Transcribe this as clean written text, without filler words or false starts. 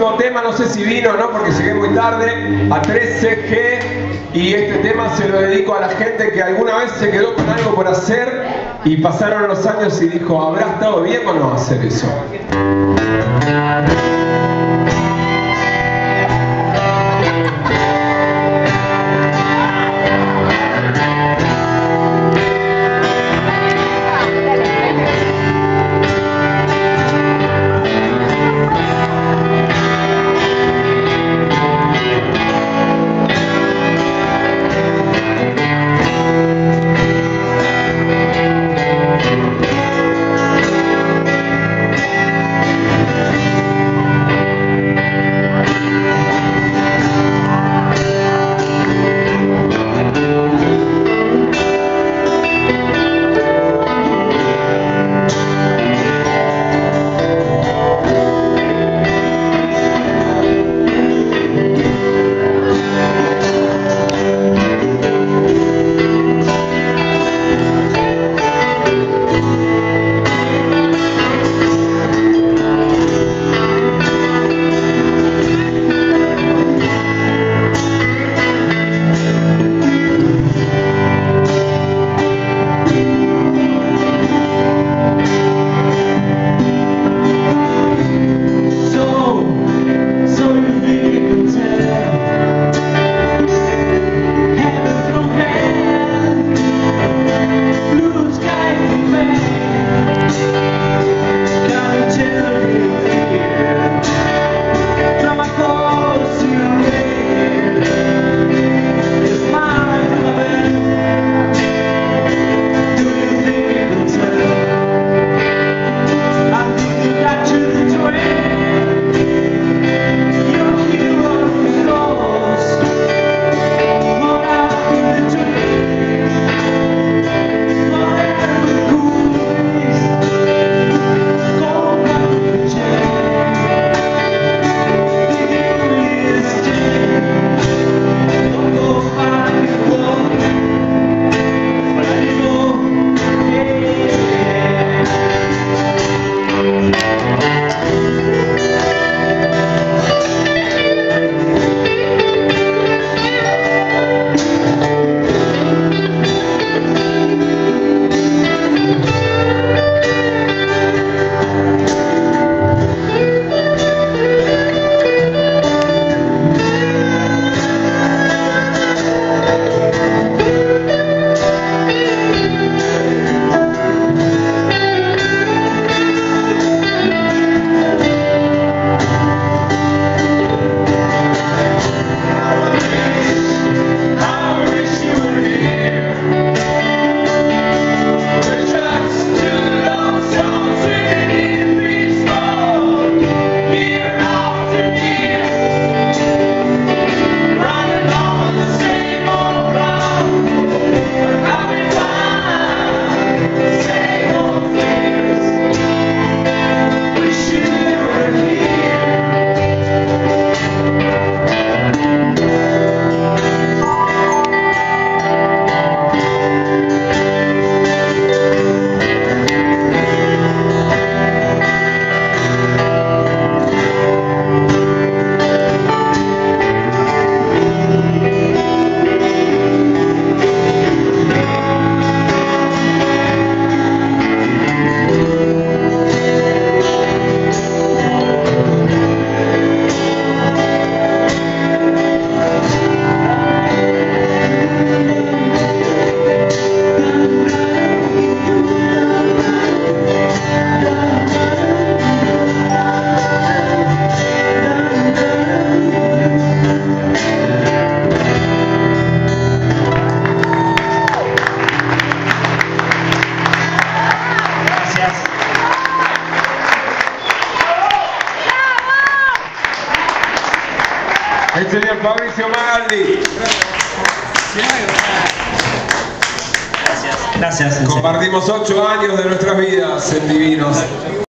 próximo tema, no sé si vino o no porque llegué muy tarde, a 13G, y este tema se lo dedico a la gente que alguna vez se quedó con algo por hacer y pasaron los años y dijo, ¿habrá estado bien o no hacer eso? El señor Fabricio Magaldi. Gracias. Compartimos 8 años de nuestras vidas en Divinos.